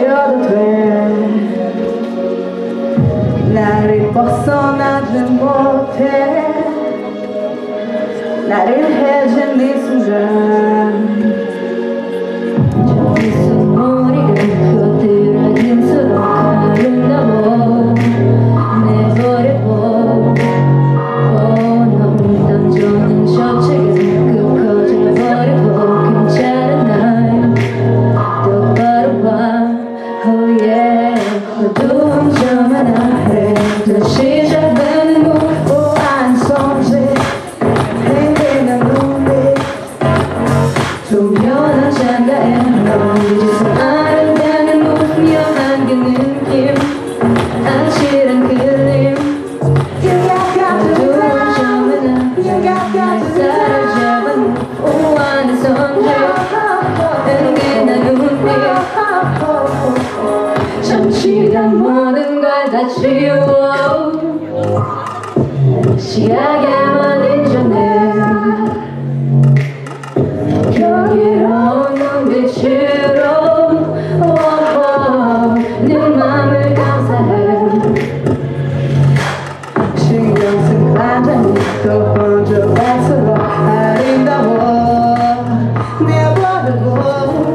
버려도 돼. 나를 벗어나지 못해. 나를 해준 이 순간 저기서 머리가 그들어진수록 아름다워 내버려둬. 너무 던져는 저책에 커져버리고 괜찮은 날 똑바로 봐. Oh yeah. 어두운 점 하나에 다시 시작되는 무모한 손짓 흔들리는 눈빛 조명한 창가에 넘기지도 않는다는 무명한 그 느낌 아찔한 그림 어두운 점 하나에 날 사로잡은 무모한 손짓 흔들리는 눈빛 잠시간 모든 걸 다 지워 시야게만 잊어내. 경이로운 눈빛으로 내 맘을 감싸해. 신경 쓴 반전이 또 번져 갈수록 아름다워 내버려둬.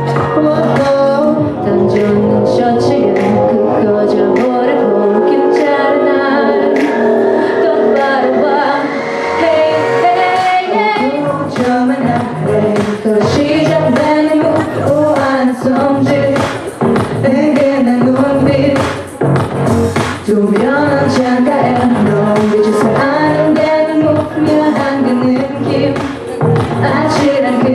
던져놓은 셔츠에 커져버리고 괜찮은 날 똑바로 봐. Hey hey hey. 어두운 하나에 또 시작되는 무모한 손짓 흔들리는 눈빛 조명한 창가에 넘기지도 않는다는 무명한 그 느낌 아찔한 그